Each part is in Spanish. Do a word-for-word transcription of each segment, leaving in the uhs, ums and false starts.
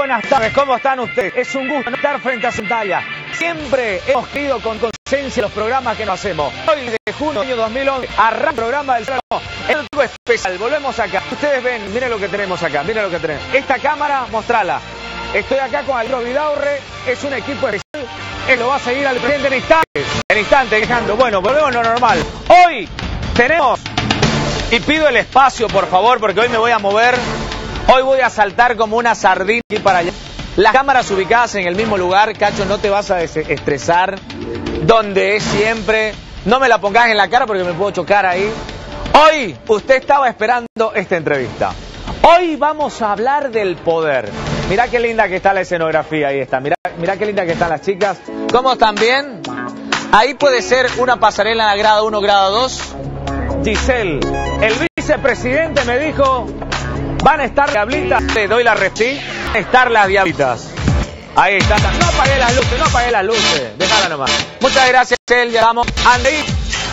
buenas tardes, ¿cómo están ustedes? Es un gusto estar frente a pantalla. Siempre hemos querido con conciencia los programas que nos hacemos. Hoy de junio del año dos mil once, arranca el programa del sábado. Es algo especial, volvemos acá. Ustedes ven, miren lo que tenemos acá, miren lo que tenemos. Esta cámara, mostrala. Estoy acá con Alberto Vidaurre, es un equipo especial. Él lo va a seguir al presidente en instantes. En instantes, dejando. Bueno, volvemos a lo normal. Hoy tenemos, y pido el espacio por favor, porque hoy me voy a mover. Hoy voy a saltar como una sardina aquí para allá. Las cámaras ubicadas en el mismo lugar, Cacho, no te vas a estresar. Donde es siempre. No me la pongas en la cara porque me puedo chocar ahí. Hoy usted estaba esperando esta entrevista. Hoy vamos a hablar del poder. Mirá qué linda que está la escenografía, ahí está. Mirá, mirá qué linda que están las chicas. ¿Cómo están bien? Ahí puede ser una pasarela en la grada uno, grada dos. Giselle, el vicepresidente me dijo... Van a estar diablitas, te doy la repetí, van a estar las diablitas. Ahí está, no apagué las luces, no apagué las luces, déjala nomás. Muchas gracias, él, ya vamos. Andy,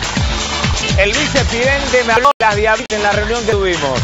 el vicepresidente me habló de las diablitas en la reunión que tuvimos.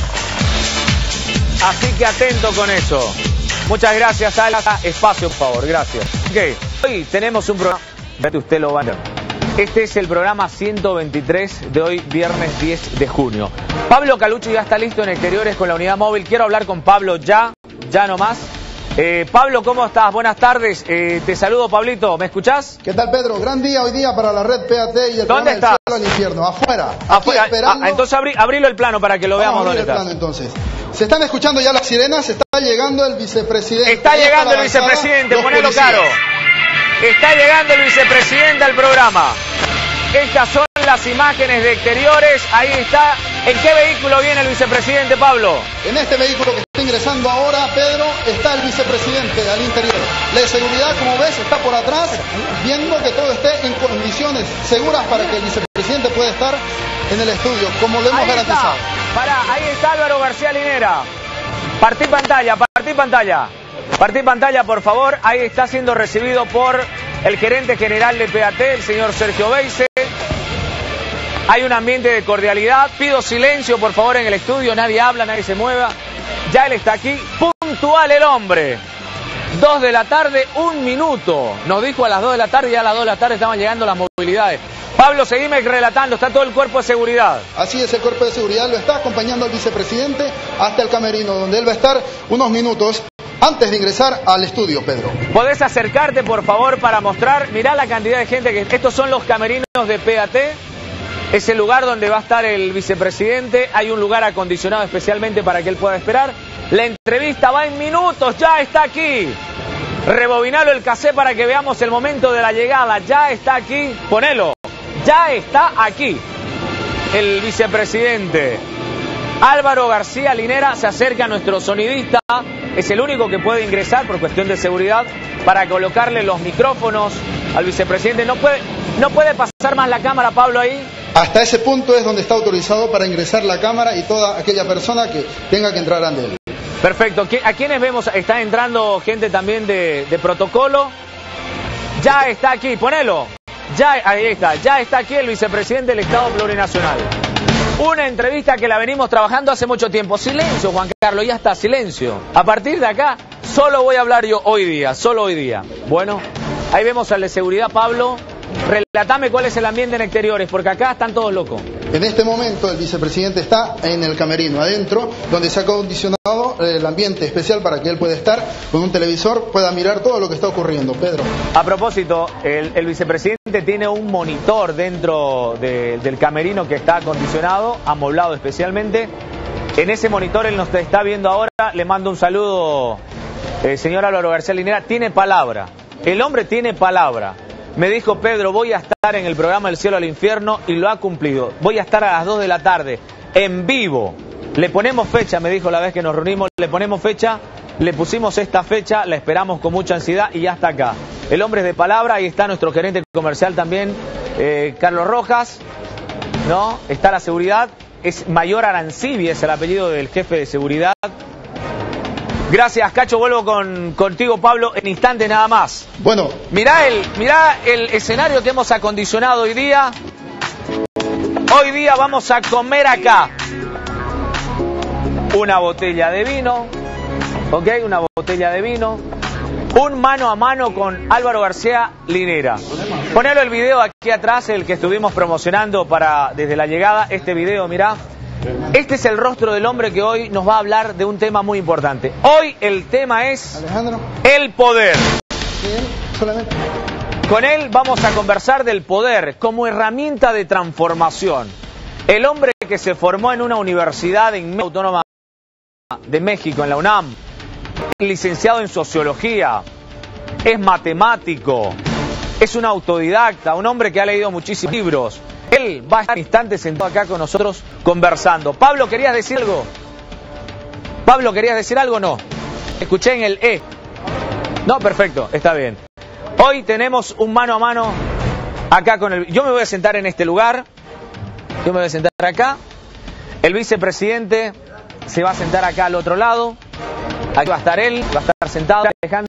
Así que atento con eso. Muchas gracias, Ala. Espacio, por favor, gracias. Ok, hoy tenemos un programa, usted lo va a ver. Este es el programa ciento veintitrés de hoy, viernes diez de junio. Pablo Calucho ya está listo en exteriores con la unidad móvil. Quiero hablar con Pablo ya, ya nomás. Eh, Pablo, ¿cómo estás? Buenas tardes. Eh, te saludo, Pablito. ¿Me escuchás? ¿Qué tal, Pedro? Gran día hoy día para la red P A T y el ¿Dónde estás? Del cielo al infierno. Afuera. Afuera. Esperando... Ah, entonces abrí, abrilo el plano para que lo veamos. Vamos a abrir dónde el estás. plano, entonces. Se están escuchando ya las sirenas. Está llegando el vicepresidente. Está llegando el vicepresidente, ponelo caro. Está llegando el vicepresidente al programa. Estas son las imágenes de exteriores. Ahí está. ¿En qué vehículo viene el vicepresidente, Pablo? En este vehículo que está ingresando ahora, Pedro, está el vicepresidente al interior. La de seguridad, como ves, está por atrás, viendo que todo esté en condiciones seguras para que el vicepresidente pueda estar en el estudio, como lo hemos ahí garantizado. Está. Pará, ahí está Álvaro García Linera. Partí pantalla, partí pantalla. Partí pantalla, por favor. Ahí está siendo recibido por el gerente general de P A T, el señor Sergio Beise. Hay un ambiente de cordialidad. Pido silencio, por favor, en el estudio. Nadie habla, nadie se mueva. Ya él está aquí. Puntual el hombre. Dos de la tarde, un minuto. Nos dijo a las dos de la tarde y a las dos de la tarde estaban llegando las movilidades. Pablo, seguime relatando. Está todo el cuerpo de seguridad. Así es, el cuerpo de seguridad lo está acompañando al vicepresidente hasta el camerino, donde él va a estar unos minutos antes de ingresar al estudio, Pedro. ¿Podés acercarte, por favor, para mostrar? Mirá la cantidad de gente que... Estos son los camerinos de P A T. Es el lugar donde va a estar el vicepresidente. Hay un lugar acondicionado especialmente para que él pueda esperar. La entrevista va en minutos. Ya está aquí. Rebobinalo el cassette para que veamos el momento de la llegada. Ya está aquí. Ponelo. Ya está aquí. El vicepresidente Álvaro García Linera se acerca a nuestro sonidista. Es el único que puede ingresar por cuestión de seguridad para colocarle los micrófonos al vicepresidente. No puede, no puede pasar más la cámara, Pablo, ahí. Hasta ese punto es donde está autorizado para ingresar la cámara y toda aquella persona que tenga que entrar ante él. Perfecto. ¿A quiénes vemos? Está entrando gente también de, de protocolo. Ya está aquí, ponelo. Ya, ahí está. Ya está aquí el vicepresidente del Estado Plurinacional. Una entrevista que la venimos trabajando hace mucho tiempo. Silencio, Juan Carlos, ya está, silencio. A partir de acá, solo voy a hablar yo hoy día, solo hoy día. Bueno, ahí vemos al de seguridad, Pablo. Relatame cuál es el ambiente en exteriores, porque acá están todos locos. En este momento el vicepresidente está en el camerino adentro, donde se ha acondicionado el ambiente especial para que él pueda estar con un televisor, pueda mirar todo lo que está ocurriendo. Pedro. A propósito, el, el vicepresidente tiene un monitor dentro de, del camerino que está acondicionado, amoblado especialmente. En ese monitor él nos está viendo ahora. Le mando un saludo, eh, señor Álvaro García Linera. Tiene palabra. El hombre tiene palabra. Me dijo, Pedro, voy a estar en el programa El Cielo al Infierno, y lo ha cumplido. Voy a estar a las dos de la tarde, en vivo. Le ponemos fecha, me dijo la vez que nos reunimos, le ponemos fecha, le pusimos esta fecha, la esperamos con mucha ansiedad y ya está acá. El hombre es de palabra. Ahí está nuestro gerente comercial también, eh, Carlos Rojas, ¿no? Está la seguridad, es Mayor Arancibi, es el apellido del jefe de seguridad. Gracias, Cacho. Vuelvo con, contigo, Pablo, en instantes nada más. Bueno. Mirá el, mirá el escenario que hemos acondicionado hoy día. Hoy día vamos a comer acá una botella de vino, ¿ok? Una botella de vino. Un mano a mano con Álvaro García Linera. Ponelo el video aquí atrás, el que estuvimos promocionando para desde la llegada. Este video, mirá. Este es el rostro del hombre que hoy nos va a hablar de un tema muy importante. Hoy el tema es Alejandro. el poder. Bien, solamente. Con él vamos a conversar del poder como herramienta de transformación. El hombre que se formó en una universidad en Autónoma de México, en la UNAM, licenciado en sociología, es matemático, es un autodidacta, un hombre que ha leído muchísimos libros. Él va a estar instantes sentado acá con nosotros conversando. Pablo, ¿querías decir algo? Pablo, ¿querías decir algo o no? Escuché en el E. No, perfecto, está bien. Hoy tenemos un mano a mano acá con el... Yo me voy a sentar en este lugar. Yo me voy a sentar acá. El vicepresidente se va a sentar acá al otro lado. Aquí va a estar él, va a estar sentado. Alejandro.